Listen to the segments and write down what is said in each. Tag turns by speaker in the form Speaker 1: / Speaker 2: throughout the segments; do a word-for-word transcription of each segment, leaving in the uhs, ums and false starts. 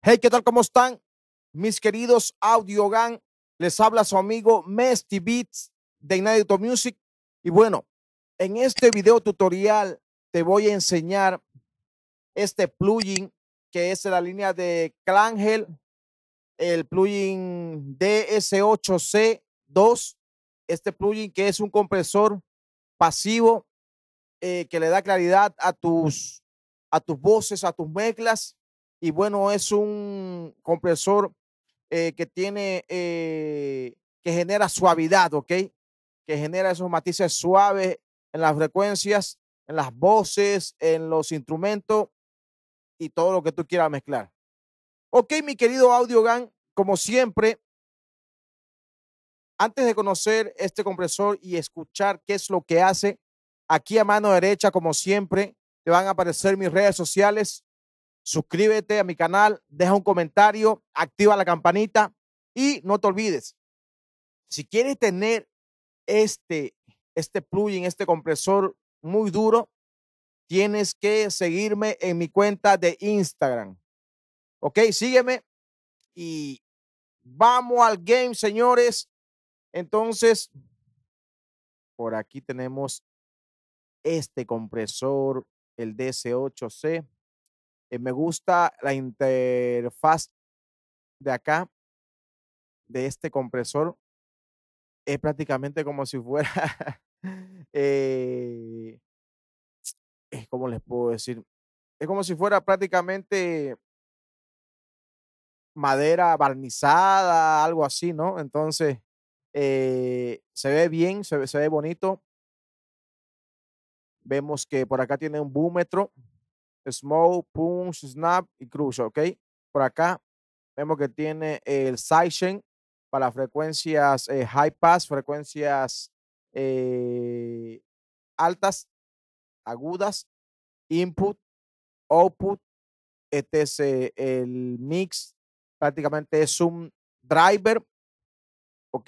Speaker 1: Hey, ¿qué tal? ¿Cómo están? Mis queridos Audiogan, les habla su amigo Mesty Beats de Inédito Music. Y bueno, en este video tutorial te voy a enseñar este plugin que es de la línea de Klangel, el plugin D S ocho C dos. Este plugin que es un compresor pasivo eh, que le da claridad a tus, a tus voces, a tus mezclas. Y bueno, es un compresor eh, que tiene, eh, que genera suavidad, ¿ok? Que genera esos matices suaves en las frecuencias, en las voces, en los instrumentos y todo lo que tú quieras mezclar. Ok, mi querido Audiogan, como siempre, antes de conocer este compresor y escuchar qué es lo que hace, aquí a mano derecha, como siempre, te van a aparecer mis redes sociales. Suscríbete a mi canal, deja un comentario, activa la campanita y no te olvides, si quieres tener este, este plugin, este compresor muy duro, tienes que seguirme en mi cuenta de Instagram. Ok, sígueme y vamos al game, señores. Entonces, por aquí tenemos este compresor, el D S ocho C. Eh, me gusta la interfaz de acá, de este compresor. Es prácticamente como si fuera, eh, ¿cómo les puedo decir? Es como si fuera prácticamente madera barnizada, algo así, ¿no? Entonces, eh, se ve bien, se ve, se ve bonito. Vemos que por acá tiene un búmetro, smoke, punch, snap y crush, ¿ok? Por acá vemos que tiene el sidechain para frecuencias eh, high pass, frecuencias eh, altas, agudas, input, output. Este es eh, el mix, prácticamente es un driver, ¿ok?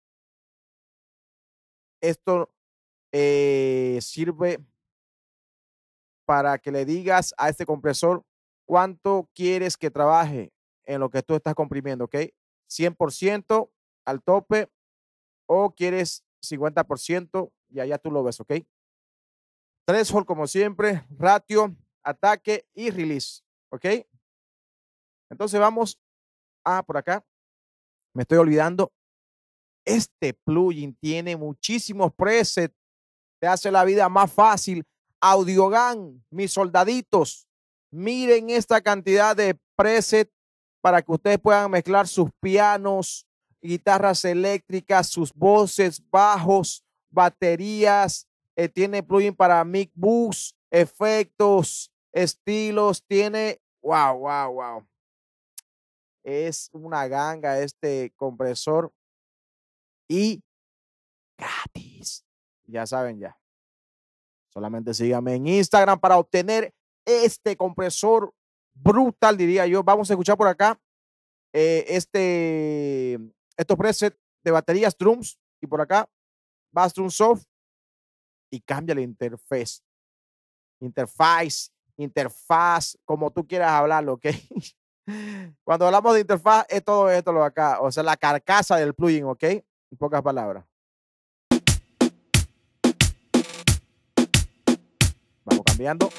Speaker 1: Esto eh, sirve para que le digas a este compresor cuánto quieres que trabaje en lo que tú estás comprimiendo, ¿ok? cien por ciento al tope o quieres cincuenta por ciento y allá tú lo ves, ¿ok? Threshold como siempre, ratio, ataque y release, ¿ok? Entonces vamos a por acá. Me estoy olvidando. Este plugin tiene muchísimos presets. Te hace la vida más fácil. Audiogan, mis soldaditos, miren esta cantidad de presets para que ustedes puedan mezclar sus pianos, guitarras eléctricas, sus voces, bajos, baterías. Eh, tiene plugin para mic boost, efectos, estilos. Tiene, wow, wow, wow. Es una ganga este compresor y gratis. Ya saben ya. Solamente síganme en Instagram para obtener este compresor brutal, diría yo. Vamos a escuchar por acá eh, este, estos presets de baterías drums y por acá Bass Drum Soft y cambia la interfaz. Interfaz, interfaz, como tú quieras hablarlo, ¿ok? Cuando hablamos de interfaz es todo esto lo de acá, o sea, la carcasa del plugin, ¿ok? En pocas palabras. Vamos cambiando.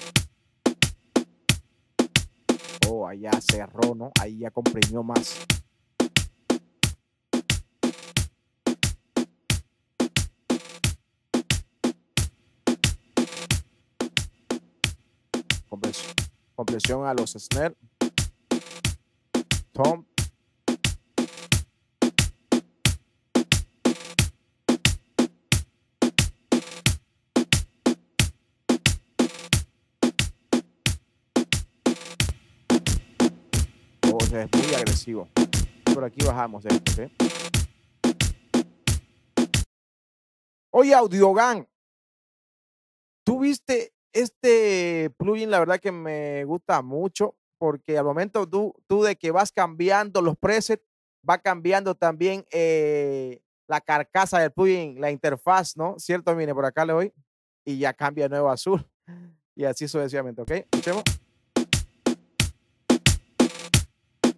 Speaker 1: Oh, allá cerró, ¿no? Ahí ya comprimió más. Compresión, compresión a los snare. Tom. Oh, es muy agresivo. Por aquí bajamos esto, ¿ok? Oye, Audiogan, ¿tú viste este plugin? La verdad que me gusta mucho porque al momento tú, tú de que vas cambiando los presets, va cambiando también eh, la carcasa del plugin, la interfaz, ¿no? ¿Cierto? Mire, por acá le doy y ya cambia de nuevo a azul y así sucesivamente, ¿ok? Escuchemos.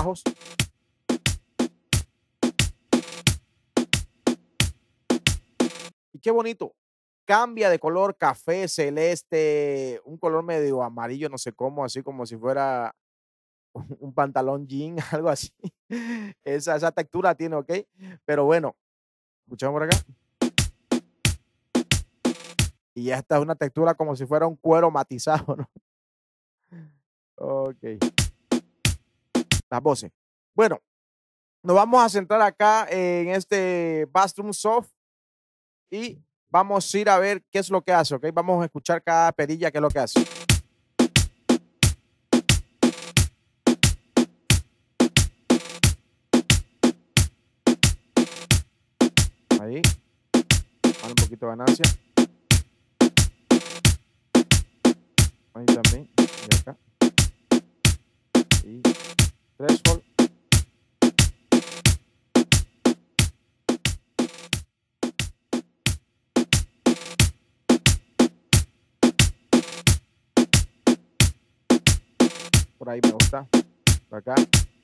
Speaker 1: bajos. Y qué bonito. Cambia de color café, celeste, un color medio amarillo, no sé cómo, así como si fuera un pantalón jean, algo así. Esa, esa textura tiene, ¿ok? Pero bueno, escuchamos por acá. Y esta es una textura como si fuera un cuero matizado, ¿no? Ok. Las voces. Bueno, nos vamos a centrar acá en este Bathroom Soft y vamos a ir a ver qué es lo que hace, ¿ok? Vamos a escuchar cada perilla qué es lo que hace. Ahí. Dale un poquito de ganancia. Ahí también. Y acá. Y threshold. Por ahí me gusta. Por acá.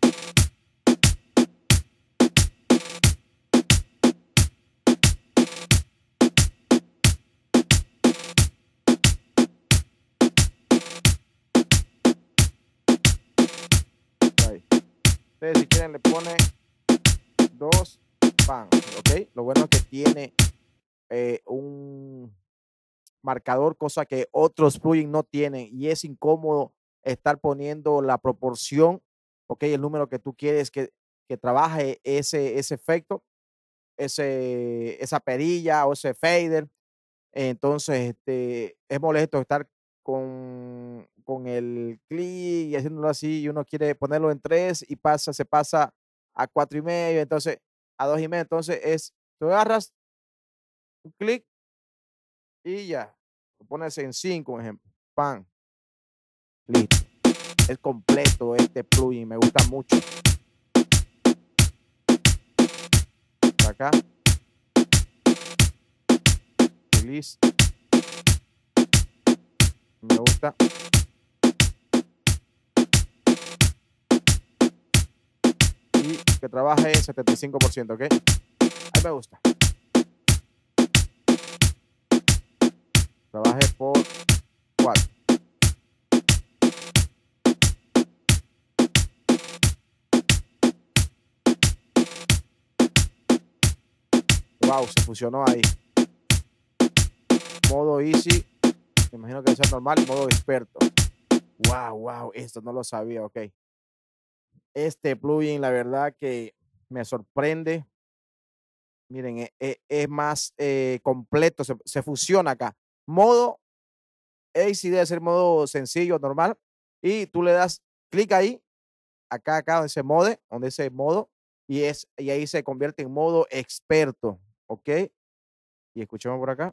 Speaker 1: Por ahí. Ustedes si quieren le pone dos pan, ¿ok? Lo bueno es que tiene eh, un marcador, cosa que otros plugins no tienen y es incómodo estar poniendo la proporción, ok, el número que tú quieres que, que trabaje ese, ese efecto, ese, esa perilla o ese fader. Entonces, este, es molesto estar con, con el clic y haciéndolo así y uno quiere ponerlo en tres y pasa, se pasa a cuatro y medio, entonces a dos y medio, entonces es, tú agarras un clic y ya, lo pones en cinco, por ejemplo, pan, listo. Es completo este plugin, me gusta mucho. Por acá, release, me gusta. Y que trabaje setenta y cinco por ciento, ¿ok? Ahí me gusta. Trabaje por cuatro. Wow, se fusionó ahí. Modo easy, me imagino que debe ser normal, modo experto. Wow, wow, esto no lo sabía, ok. Este plugin, la verdad que me sorprende. Miren, e, e, es más eh, completo, se, se fusiona acá. Modo A C debe ser modo sencillo, normal. Y tú le das clic ahí, acá, acá, donde dice mode, donde dice modo, y, es, y ahí se convierte en modo experto, ¿ok? Y escuchemos por acá.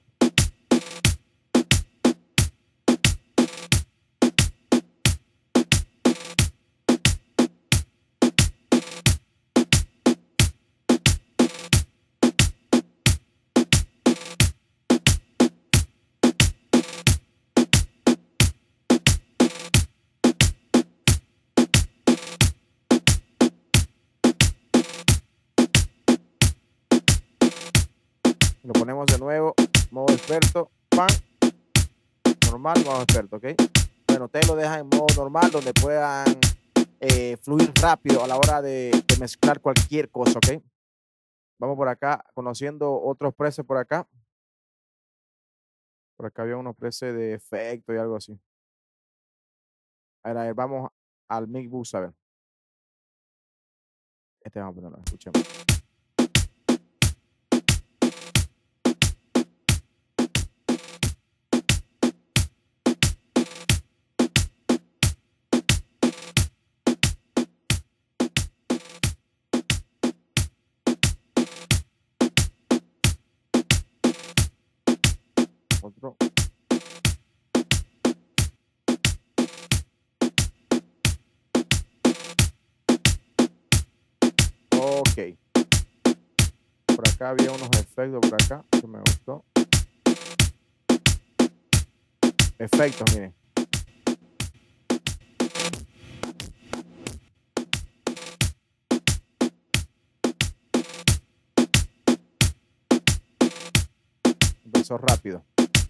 Speaker 1: Lo ponemos de nuevo, modo experto, pan, normal, modo experto, ¿ok? Bueno, ustedes lo dejan en modo normal, donde puedan eh, fluir rápido a la hora de, de mezclar cualquier cosa, ¿ok? Vamos por acá, conociendo otros presets por acá. Por acá había unos presets de efecto y algo así. A ver, a ver, vamos al Mic Boost, a ver. Este vamos a ponerlo, escuchemos. Otro. Ok. Por acá había unos efectos por acá que me gustó. Efectos, miren. Eso rápido.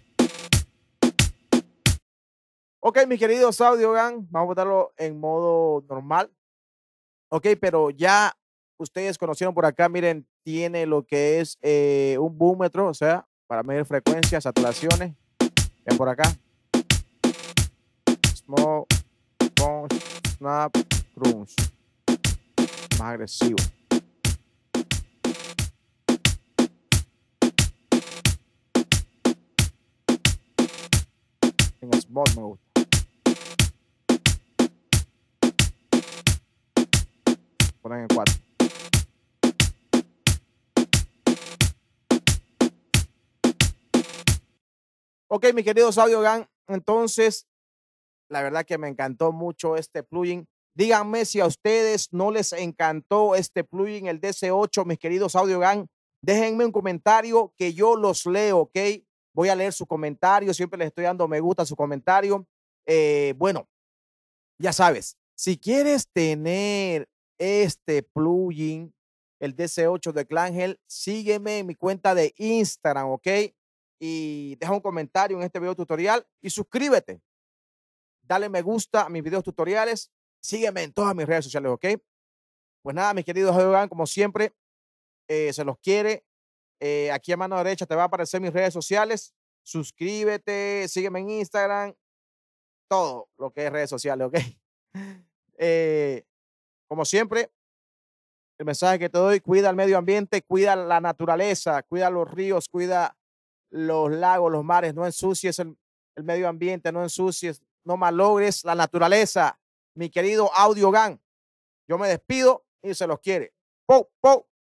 Speaker 1: Ok, mis queridos Audiogan, vamos a botarlo en modo normal. Ok, pero ya ustedes conocieron por acá, miren, tiene lo que es eh, un búmetro, o sea, para medir frecuencias, saturaciones. Ven por acá. Small, punch, snap, crunch. Más agresivo. En small me gusta. Ponen en cuatro. Ok, mis queridos Audiogan, entonces, la verdad que me encantó mucho este plugin. Díganme si a ustedes no les encantó este plugin, el D C ocho, mis queridos Audiogan. Déjenme un comentario que yo los leo, ¿ok? Voy a leer su comentario, siempre les estoy dando me gusta a su comentario. Eh, bueno, ya sabes, si quieres tener este plugin, el D C ocho de Clangel, sígueme en mi cuenta de Instagram, ¿ok? Y deja un comentario en este video tutorial y suscríbete. Dale me gusta a mis videos tutoriales. Sígueme en todas mis redes sociales, ¿ok? Pues nada, mis queridos Audiogan, como siempre, eh, se los quiere. Eh, aquí a mano derecha te va a aparecer mis redes sociales. Suscríbete, sígueme en Instagram, todo lo que es redes sociales, ¿ok? Eh, como siempre, el mensaje que te doy, cuida el medio ambiente, cuida la naturaleza, cuida los ríos, cuida los lagos, los mares, no ensucies el, el medio ambiente, no ensucies, no malogres la naturaleza. Mi querido Audiogan, yo me despido y se los quiere. ¡Pou, pou!